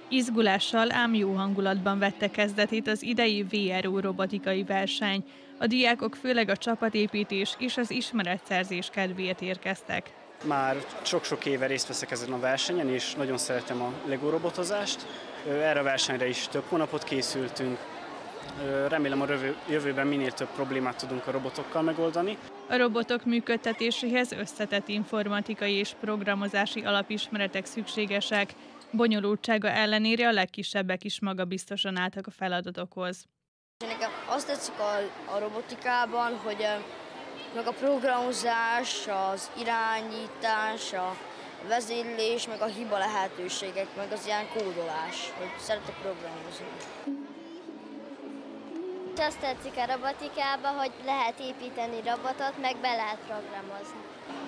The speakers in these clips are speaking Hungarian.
Izgulással, ám jó hangulatban vette kezdetét az idei VRO robotikai verseny. A diákok főleg a csapatépítés és az ismeretszerzés kedvéért érkeztek. Már sok-sok éve részt veszek ezen a versenyen, és nagyon szeretem a Lego robotozást. Erre a versenyre is több hónapot készültünk. Remélem a jövőben minél több problémát tudunk a robotokkal megoldani. A robotok működtetéséhez összetett informatikai és programozási alapismeretek szükségesek. Bonyolultsága ellenére a legkisebbek is magabiztosan álltak a feladatokhoz. Nekem azt tetszik a robotikában, hogy meg a programozás, az irányítás, a vezérlés, meg a hiba lehetőségek, meg az ilyen kódolás, hogy szeretek programozni. Azt tetszik a robotikában, hogy lehet építeni robotot, meg be lehet programozni.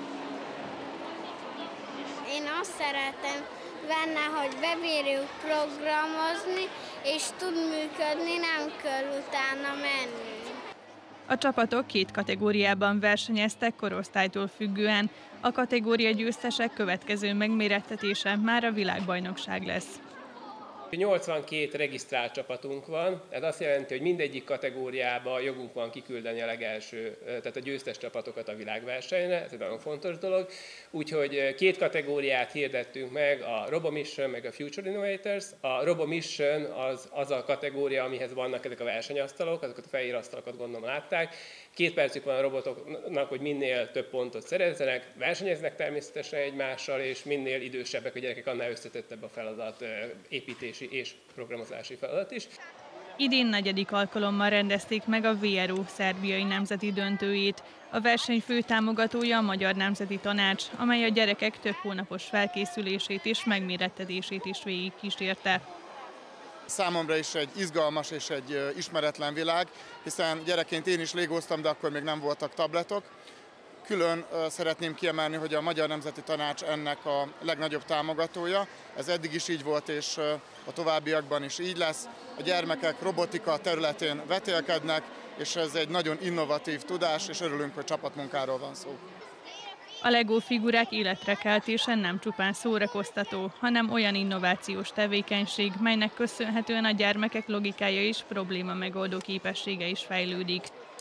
Én azt szeretem benne, hogy bebírjuk programozni, és tud működni, nem kell utána menni. A csapatok két kategóriában versenyeztek korosztálytól függően. A kategória győztesek következő megmérettetése már a világbajnokság lesz. 82 regisztrált csapatunk van, ez azt jelenti, hogy mindegyik kategóriában jogunk van kiküldeni a legelső, tehát a győztes csapatokat a világversenyre, ez egy nagyon fontos dolog. Úgyhogy két kategóriát hirdettünk meg, a RoboMission meg a Future Innovators. A RoboMission az a kategória, amihez vannak ezek a versenyasztalok, azokat a fehér asztalokat gondolom látták. 2 percük van a robotoknak, hogy minél több pontot szerezzenek, versenyeznek természetesen egymással, és minél idősebbek a gyerekek, annál összetettebb a feladat, építési és programozási feladat is. Idén 4. alkalommal rendezték meg a VRO szerbiai nemzeti döntőjét. A verseny fő támogatója a Magyar Nemzeti Tanács, amely a gyerekek több hónapos felkészülését és megmérettetését is végigkísérte. Számomra is egy izgalmas és egy ismeretlen világ, hiszen gyerekként én is légoztam, de akkor még nem voltak tabletok. Külön szeretném kiemelni, hogy a Magyar Nemzeti Tanács ennek a legnagyobb támogatója. Ez eddig is így volt, és a továbbiakban is így lesz. A gyermekek robotika területén vetélkednek, és ez egy nagyon innovatív tudás, és örülünk, hogy csapatmunkáról van szó. A Lego figurák életre keltése nem csupán szórakoztató, hanem olyan innovációs tevékenység, melynek köszönhetően a gyermekek logikája és probléma megoldó képessége is fejlődik.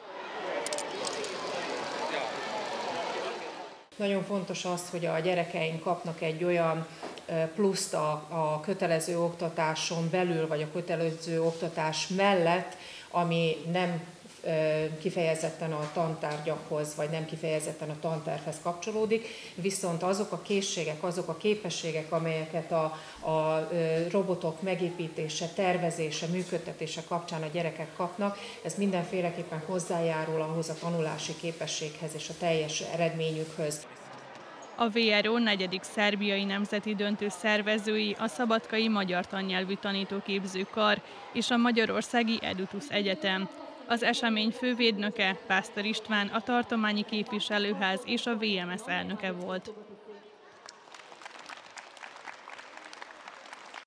Nagyon fontos az, hogy a gyerekeink kapnak egy olyan pluszt a kötelező oktatáson belül, vagy a kötelező oktatás mellett, ami nem kifejezetten a tantárgyakhoz, vagy nem kifejezetten a tantervhez kapcsolódik, viszont azok a készségek, azok a képességek, amelyeket a robotok megépítése, tervezése, működtetése kapcsán a gyerekek kapnak, ez mindenféleképpen hozzájárul ahhoz a tanulási képességhez és a teljes eredményükhöz. A VRO 4. szerbiai nemzeti döntő szervezői a Szabadkai Magyar Tannyelvű Tanítóképző Kar és a Magyarországi Edutus Egyetem. Az esemény fővédnöke, Pásztor István, a tartományi képviselőház és a VMS elnöke volt.